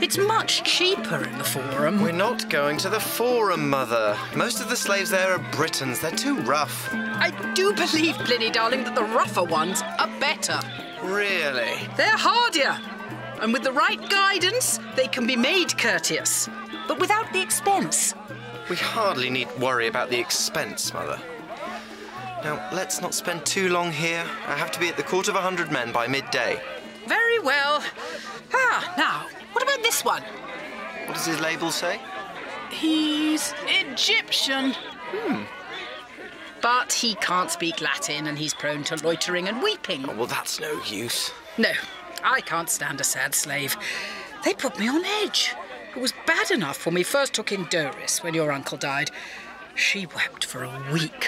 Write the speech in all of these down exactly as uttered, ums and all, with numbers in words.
It's much cheaper in the Forum. We're not going to the Forum, Mother. Most of the slaves there are Britons. They're too rough. I do believe, Pliny, darling, that the rougher ones are better. Really? They're hardier. And with the right guidance, they can be made courteous. But without the expense. We hardly need worry about the expense, Mother. Now, let's not spend too long here. I have to be at the court of a hundred men by midday. Very well. Ah, now, what about this one? What does his label say? He's Egyptian. Hmm. But he can't speak Latin and he's prone to loitering and weeping. Oh, well, that's no use. No, I can't stand a sad slave. They put me on edge. It was bad enough when we first took in Doris when your uncle died. She wept for a week.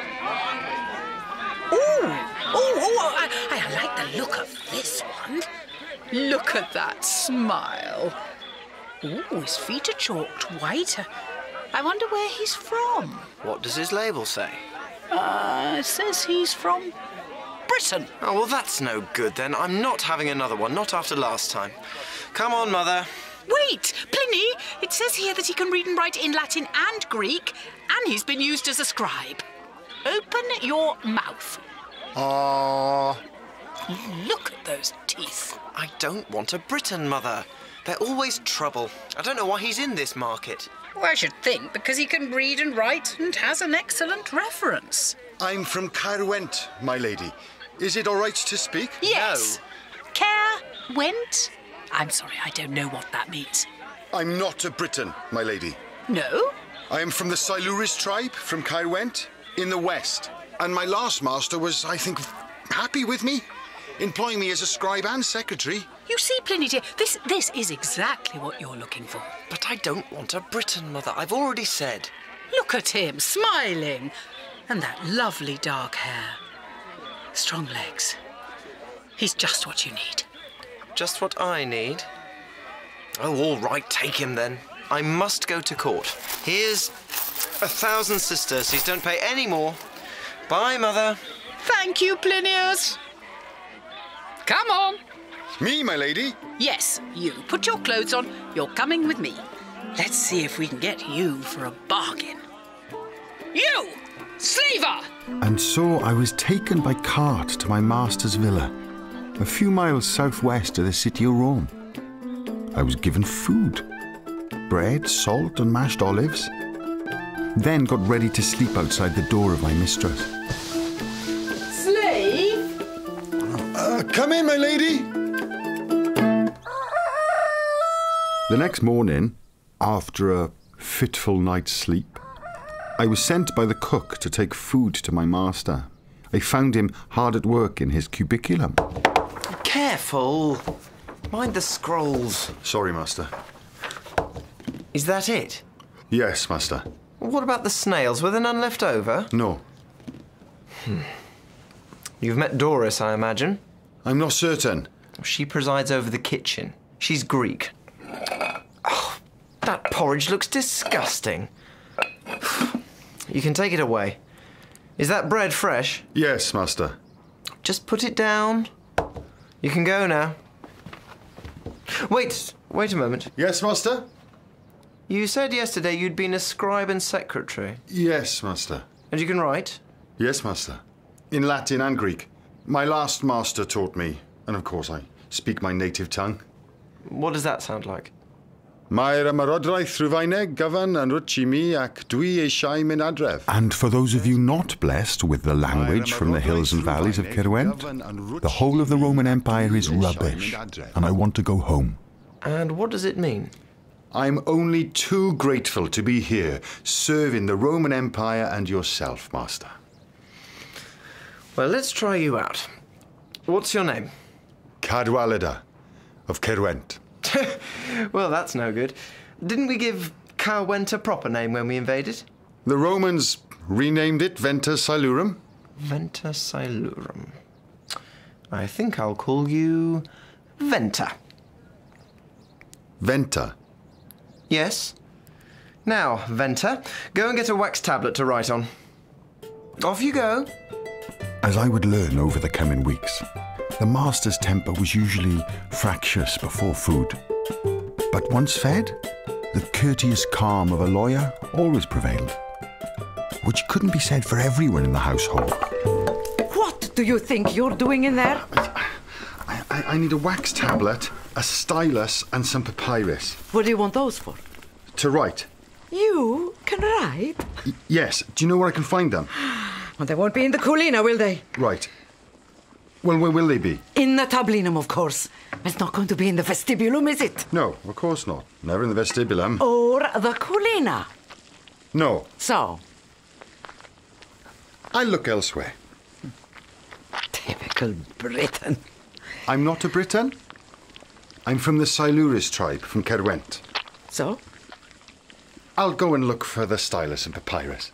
Ooh, ooh, ooh, I, I like the look of this one. Look at that smile. Ooh, his feet are chalked white. I wonder where he's from. What does his label say? Uh, it says he's from Britain. Oh, well, that's no good then. I'm not having another one, not after last time. Come on, Mother. Wait, Pliny, it says here that he can read and write in Latin and Greek, and he's been used as a scribe. Open your mouth. Aww. Look at those teeth. I don't want a Briton, Mother. They're always trouble. I don't know why he's in this market. Well, I should think because he can read and write and has an excellent reference. I'm from Caerwent, my lady. Is it all right to speak? Yes. No. Care went? I'm sorry, I don't know what that means. I'm not a Briton, my lady. No? I am from the Silures tribe from Caerwent in the west. And my last master was, I think, happy with me, employing me as a scribe and secretary. You see, Pliny dear, this, this is exactly what you're looking for. But I don't want a Briton, Mother. I've already said. Look at him, smiling. And that lovely dark hair. Strong legs. He's just what you need. Just what I need? Oh, all right, take him then. I must go to court. Here's a thousand sesterces. Don't pay any more. Bye, Mother. Thank you, Plinius. Come on. Me, my lady? Yes, you. Put your clothes on. You're coming with me. Let's see if we can get you for a bargain. You! Slaver! And so I was taken by cart to my master's villa, a few miles southwest of the city of Rome. I was given food, bread, salt and mashed olives, then got ready to sleep outside the door of my mistress. Slave? Uh, come in, my lady. The next morning, after a fitful night's sleep, I was sent by the cook to take food to my master. I found him hard at work in his cubiculum. Careful. Mind the scrolls. Sorry, master. Is that it? Yes, master. What about the snails? Were there none left over? No. Hmm. You've met Doris, I imagine? I'm not certain. She presides over the kitchen. She's Greek. Oh, that porridge looks disgusting. You can take it away. Is that bread fresh? Yes, master. Just put it down. You can go now. Wait, wait a moment. Yes, master? You said yesterday you'd been a scribe and secretary. Yes, master. And you can write? Yes, master. In Latin and Greek. My last master taught me, and of course I speak my native tongue. What does that sound like? And for those of you not blessed with the language from the hills and valleys of Caerwent, the whole of the Roman Empire is rubbish, and I want to go home. And what does it mean? I'm only too grateful to be here, serving the Roman Empire and yourself, master. Well, let's try you out. What's your name? Cadwallader of Caerwent. Well, that's no good. Didn't we give Caerwent a proper name when we invaded? The Romans renamed it Venta Silurum. Venta Silurum. I think I'll call you Venta. Venta? Yes. Now, Venta, go and get a wax tablet to write on. Off you go. As I would learn over the coming weeks, the master's temper was usually fractious before food. But once fed, the courteous calm of a lawyer always prevailed, which couldn't be said for everyone in the household. What do you think you're doing in there? I, I, I need a wax tablet, a stylus, and some papyrus. What do you want those for? To write. You can write? Y- yes. Do you know where I can find them? Well, they won't be in the Colina, will they? Right. Well, where will they be? In the tablinum, of course. It's not going to be in the vestibulum, is it? No, of course not. Never in the vestibulum. Or the Colina. No. So? I'll look elsewhere. Typical Briton. I'm not a Briton. I'm from the Silures tribe, from Cerwent. So? I'll go and look for the stylus and papyrus.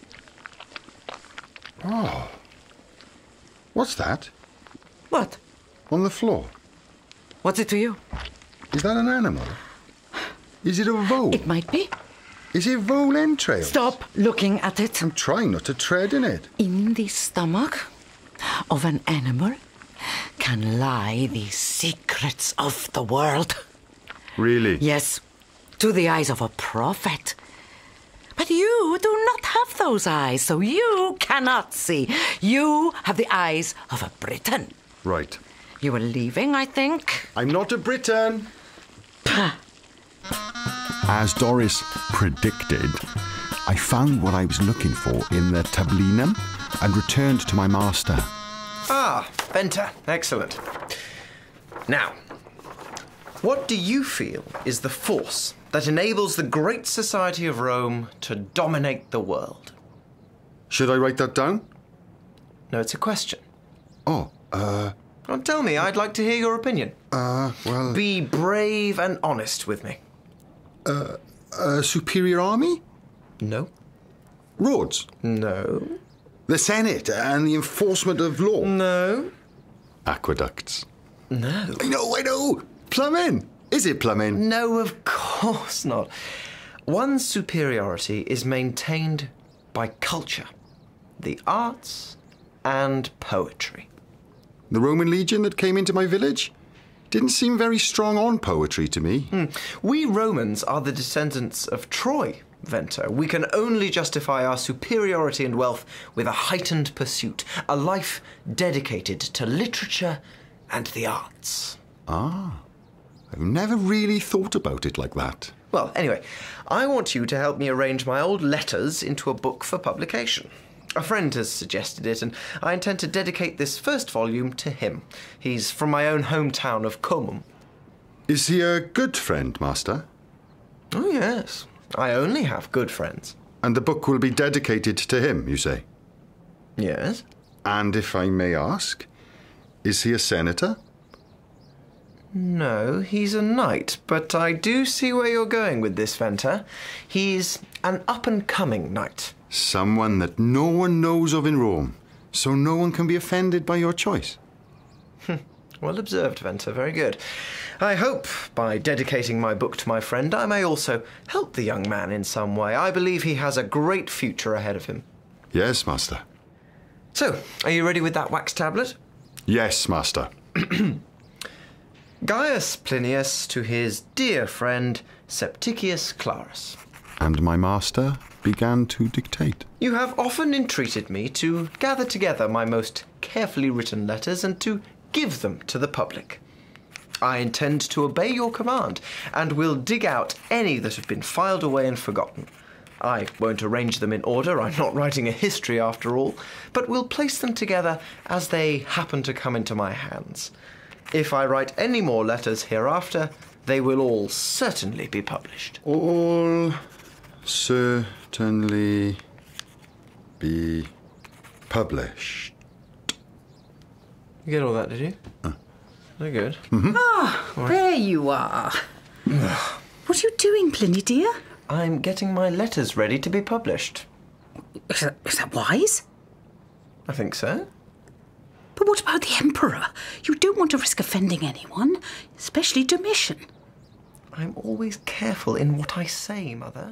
Oh. What's that? What? On the floor. What's it to you? Is that an animal? Is it a vole? It might be. Is it vole entrails? Stop looking at it. I'm trying not to tread in it. In the stomach of an animal can lie the secrets of the world. Really? Yes, to the eyes of a prophet. But you do not have those eyes, so you cannot see. You have the eyes of a Briton. Right. You were leaving, I think. I'm not a Briton. As Doris predicted, I found what I was looking for in the tablinum and returned to my master. Ah, Venter. Excellent. Now, what do you feel is the force that enables the great society of Rome to dominate the world? Should I write that down? No, it's a question. Oh, uh... Well, tell me, I'd like to hear your opinion. Uh, well... Be brave and honest with me. Uh, a superior army? No. Roads? No. The Senate and the enforcement of law? No. Aqueducts? No. I know, I know! Plumbing! Is it plumbing? No, of course not. One's superiority is maintained by culture, the arts, and poetry. The Roman legion that came into my village didn't seem very strong on poetry to me. Mm. We Romans are the descendants of Troy, Venter. We can only justify our superiority and wealth with a heightened pursuit, a life dedicated to literature and the arts. Ah, I've never really thought about it like that. Well, anyway, I want you to help me arrange my old letters into a book for publication. A friend has suggested it, and I intend to dedicate this first volume to him. He's from my own hometown of Comum. Is he a good friend, Master? Oh, yes. I only have good friends. And the book will be dedicated to him, you say? Yes. And if I may ask, is he a senator? No, he's a knight, but I do see where you're going with this, Venter. He's an up-and-coming knight. Someone that no one knows of in Rome, so no one can be offended by your choice. Well observed, Venter. Very good. I hope, by dedicating my book to my friend, I may also help the young man in some way. I believe he has a great future ahead of him. Yes, Master. So, are you ready with that wax tablet? Yes, Master. Gaius Plinius to his dear friend Septicius Clarus. And my master began to dictate. You have often entreated me to gather together my most carefully written letters and to give them to the public. I intend to obey your command and will dig out any that have been filed away and forgotten. I won't arrange them in order, I'm not writing a history after all, but will place them together as they happen to come into my hands. If I write any more letters hereafter, they will all certainly be published. All certainly be published. You get all that, did you? Uh. Very good. Mm-hmm. Ah, right. There you are. What are you doing, Pliny, dear? I'm getting my letters ready to be published. Is that, is that wise? I think so. But what about the Emperor? You don't want to risk offending anyone, especially Domitian. I'm always careful in what I say, Mother.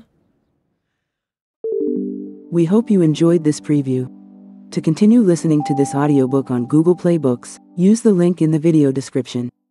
We hope you enjoyed this preview. To continue listening to this audiobook on Google Play Books, use the link in the video description.